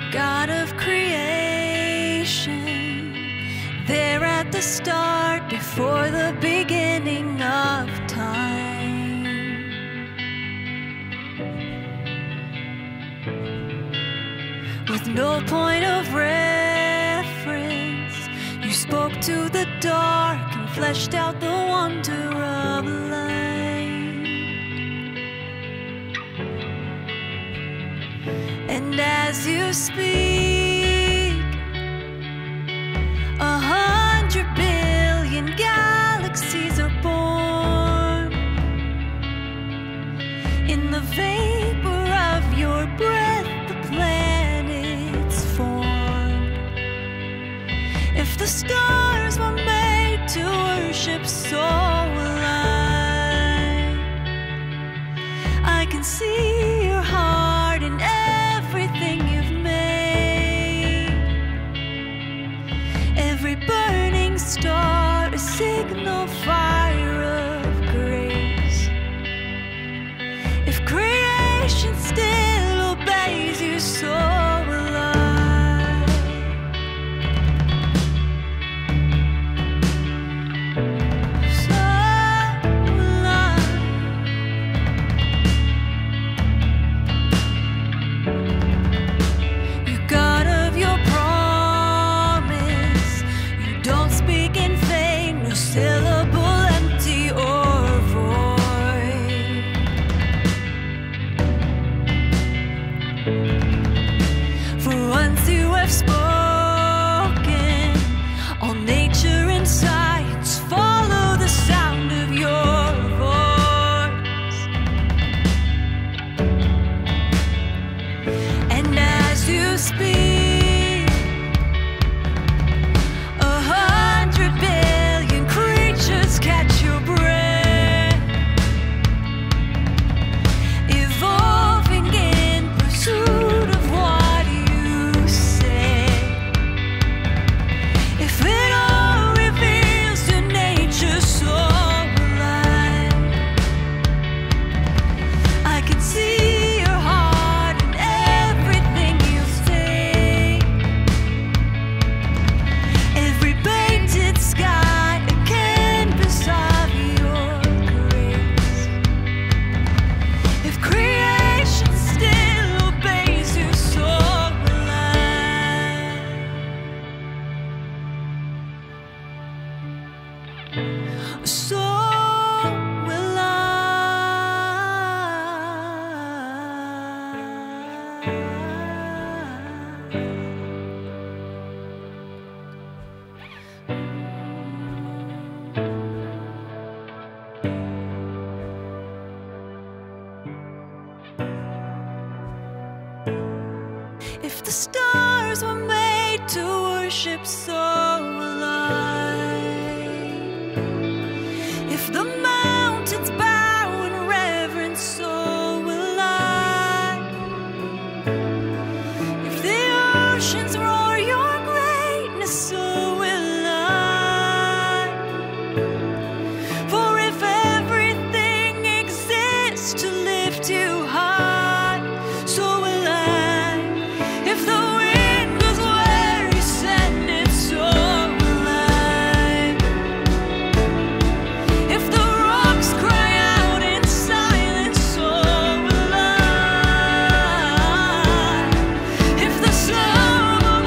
God of creation, there at the start, before the beginning of time. With no point of reference, you spoke to the dark and fleshed out the wonder of light. And as you speak, 100 billion galaxies are born. In the vapor of your breath, the planets formed. If the stars were made to worship, so will I can see your heart in everything you've made. Every burning star, a signal fire of grace. If creation still obeys you, so will I. So will I. You're God of your promise. You don't speak in vain, no syllable empty or void. For once you have spoken, all nature and science follow the sound of your voice. And as you speak, 100 billion creatures catch your breath, evolving in pursuit of what you said. If it all reveals your nature, so will I can see your heart in everything you say. Every painted sky, a canvas of your grace. If creation still obeys you, so will I. So will I. If the stars were made to worship, so will I. If the mountains bow in reverence, so will I. If the oceans roar your greatness, so will I. For if everything exists to lift you high, so will I. If the wind goes where you send it, so will I. If the rocks cry out in silence, so will I. If the snow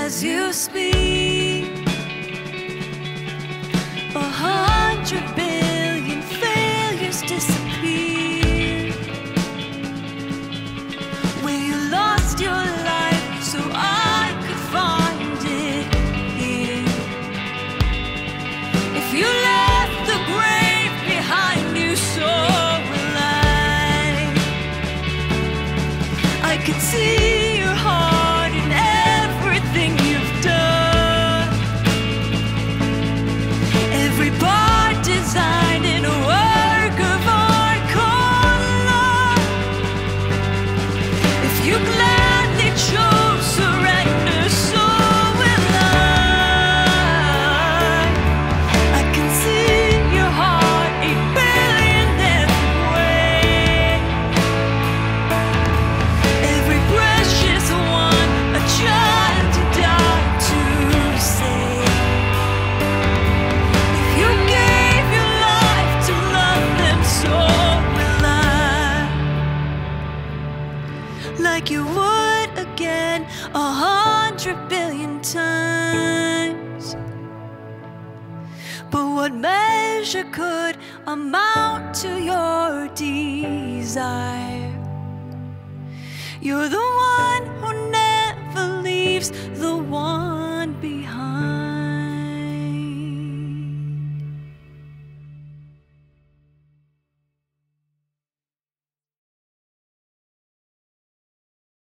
as you speak. 100 billion failures disappear. Where you lost your life so I could find it here. If you left the grave behind you, so will I could see your heart in everything you've done. Every part designed in a work of art called love. If you gladly chose surrender, so will I can see your heart 8 billion different ways. Every precious one, a child to die to save. If you gave your life to love them, so will like you would again 100 billion times. But what measure could amount to your desire? You're the one